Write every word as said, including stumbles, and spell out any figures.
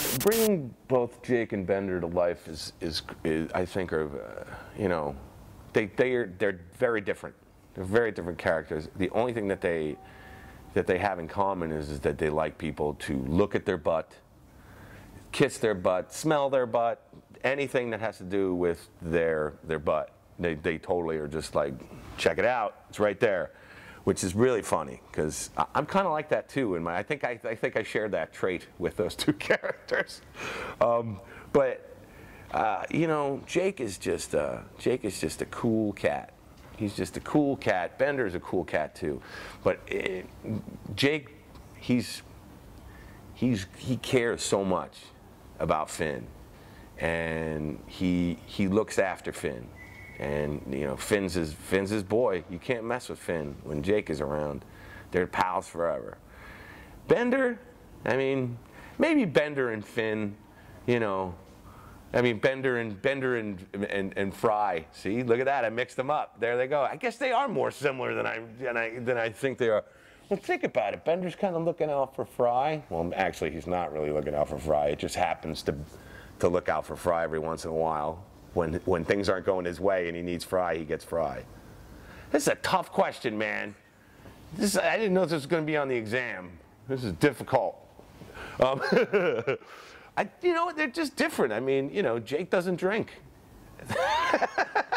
bringing both Jake and Bender to life is, is, is I think, are, uh, you know, they, they are, they're very different. They're very different characters. The only thing that they, that they have in common is, is that they like people to look at their butt, kiss their butt, smell their butt, anything that has to do with their, their butt. They, they totally are just like, check it out, it's right there. Which is really funny, because I'm kind of like that too. In my, I think I, I think I shared that trait with those two characters. Um, but uh, you know, Jake is just uh, Jake is just a cool cat. He's just a cool cat. Bender is a cool cat too. But it, Jake, he's he's he cares so much about Finn, and he he looks after Finn. And you know, Finn's his, Finn's his boy. You can't mess with Finn when Jake is around. They're pals forever. Bender, I mean, maybe Bender and Finn, you know, I mean Bender and Bender and and, and Fry. See, look at that. I mixed them up. There they go. I guess they are more similar than I than I than I think they are. Well, think about it. Bender's kind of looking out for Fry. Well, actually, he's not really looking out for Fry. It just happens to to look out for Fry every once in a while. When, when things aren't going his way and he needs Fry, he gets Fry. This is a tough question, man. This, I didn't know this was going to be on the exam. This is difficult. Um, I, you know, they're just different. I mean, you know, Jake doesn't drink.